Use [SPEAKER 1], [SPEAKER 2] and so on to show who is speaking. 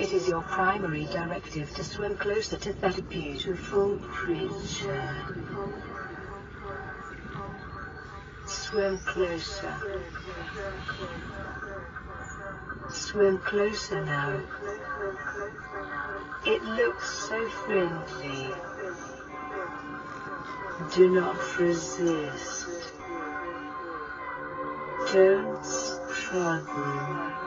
[SPEAKER 1] It is your primary directive to swim closer to that beautiful creature. Swim closer. Swim closer now. It looks so friendly. Do not resist. Don't struggle.